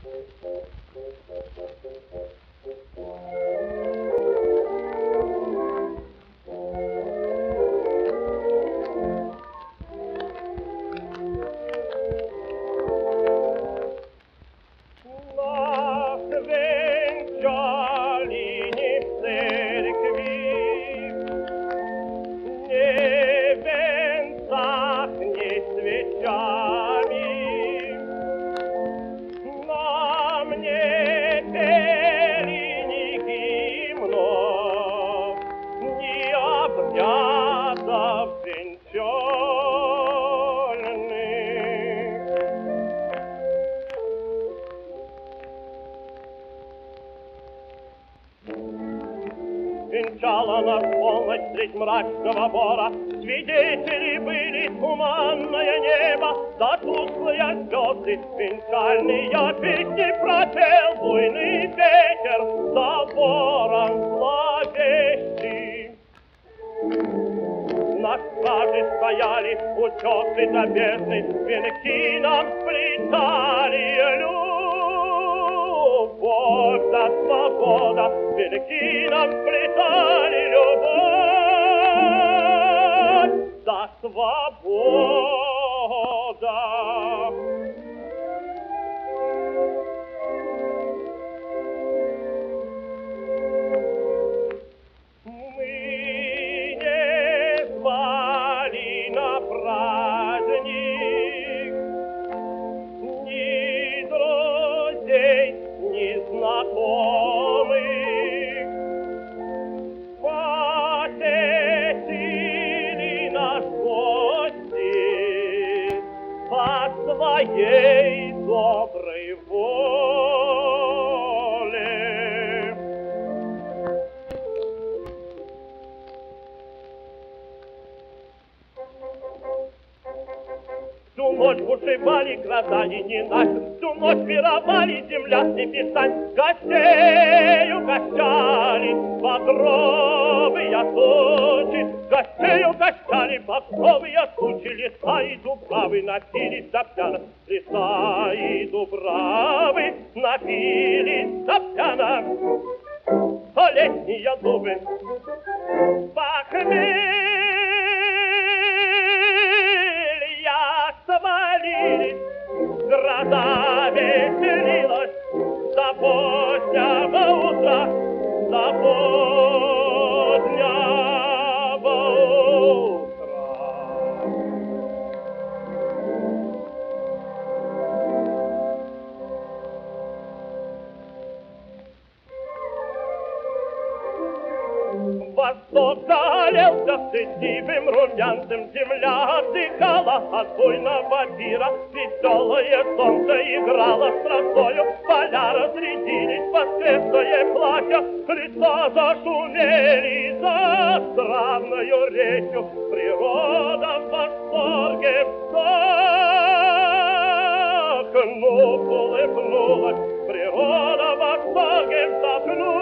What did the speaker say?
Венчала нас полночь средь мрачного бора, свидетели были туманное небо, да тусклые звезды, венчальные песни пропел буйный ветер, да ворон зловещий. На страже стояли утесы до бездны, венки нам сплетали любовь да свобода, венки нам сплетали любовь да свобода. Своей доброй воле. Всю ночь бушевали гроза и ненависть, всю ночь пировали земля и писать, гостей угощали багровые тучи, гостей угощали багровые тучи, леса и дубравы напились до пьяна, леса и дубравы напились до пьяна, столетние дубы похмелья свалились, гроза веселилась до позднего утра, до позднего утра. Восток залился стыдливым румянцем, земля отдыхала от буйного пира, веселое солнце играло с росою, поля разрядились, воскресное платье, лица зашумели за странною речью, природа в восторге вздохнула, улыбнулась, природа в восторге вздохнула.